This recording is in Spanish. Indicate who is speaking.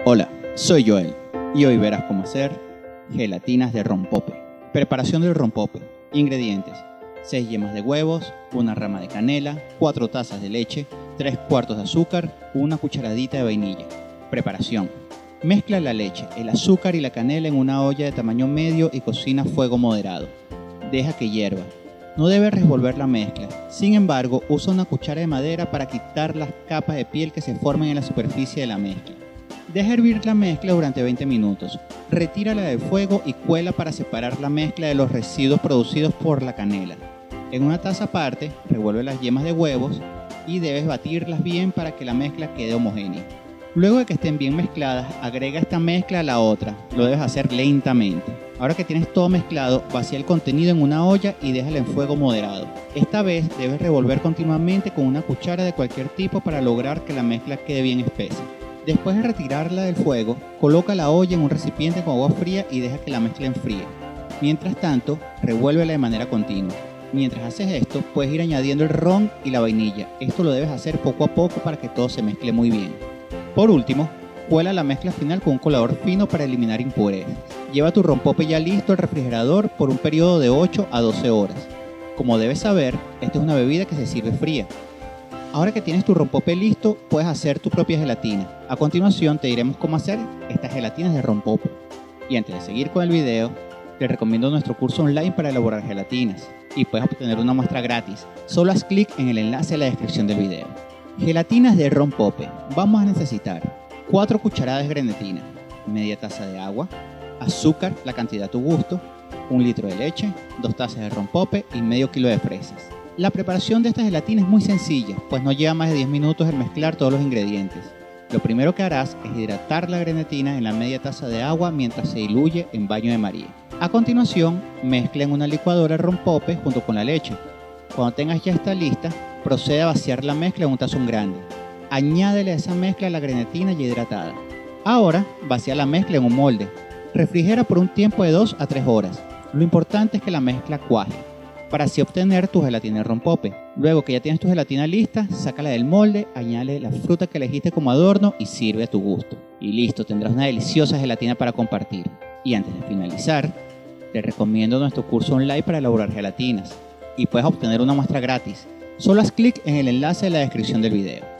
Speaker 1: Hola, soy Joel y hoy verás cómo hacer gelatinas de rompope. Preparación del rompope. Ingredientes: 6 yemas de huevos, una rama de canela, 4 tazas de leche, 3 cuartos de azúcar, una cucharadita de vainilla. Preparación: mezcla la leche, el azúcar y la canela en una olla de tamaño medio y cocina a fuego moderado. Deja que hierva. No debes revolver la mezcla, sin embargo usa una cuchara de madera para quitar las capas de piel que se formen en la superficie de la mezcla. Deja hervir la mezcla durante 20 minutos, retírala del fuego y cuela para separar la mezcla de los residuos producidos por la canela. En una taza aparte, revuelve las yemas de huevos y debes batirlas bien para que la mezcla quede homogénea. Luego de que estén bien mezcladas, agrega esta mezcla a la otra, lo debes hacer lentamente. Ahora que tienes todo mezclado, vacía el contenido en una olla y déjala en fuego moderado. Esta vez debes revolver continuamente con una cuchara de cualquier tipo para lograr que la mezcla quede bien espesa. Después de retirarla del fuego, coloca la olla en un recipiente con agua fría y deja que la mezcla enfríe. Mientras tanto, revuélvela de manera continua. Mientras haces esto, puedes ir añadiendo el ron y la vainilla. Esto lo debes hacer poco a poco para que todo se mezcle muy bien. Por último, cuela la mezcla final con un colador fino para eliminar impurezas. Lleva tu rompope ya listo al refrigerador por un periodo de 8 a 12 horas. Como debes saber, esta es una bebida que se sirve fría. Ahora que tienes tu rompope listo, puedes hacer tu propia gelatina. A continuación te diremos cómo hacer estas gelatinas de rompope. Y antes de seguir con el video, te recomiendo nuestro curso online para elaborar gelatinas. Y puedes obtener una muestra gratis. Solo haz clic en el enlace en la descripción del video. Gelatinas de rompope. Vamos a necesitar 4 cucharadas de grenetina, media taza de agua, azúcar, la cantidad a tu gusto, 1 litro de leche, 2 tazas de rompope y medio kilo de fresas. La preparación de esta gelatina es muy sencilla, pues no lleva más de 10 minutos el mezclar todos los ingredientes. Lo primero que harás es hidratar la grenetina en la media taza de agua mientras se diluye en baño de María. A continuación, mezcla en una licuadora el rompope junto con la leche. Cuando tengas ya esta lista, procede a vaciar la mezcla en un tazón grande. Añádele a esa mezcla la grenetina ya hidratada. Ahora, vacía la mezcla en un molde. Refrigera por un tiempo de 2 a 3 horas. Lo importante es que la mezcla cuaje, para así obtener tu gelatina de rompope. Luego que ya tienes tu gelatina lista, sácala del molde, añade la fruta que elegiste como adorno y sirve a tu gusto. Y listo, tendrás una deliciosa gelatina para compartir. Y antes de finalizar, te recomiendo nuestro curso online para elaborar gelatinas. Y puedes obtener una muestra gratis. Solo haz clic en el enlace de la descripción del video.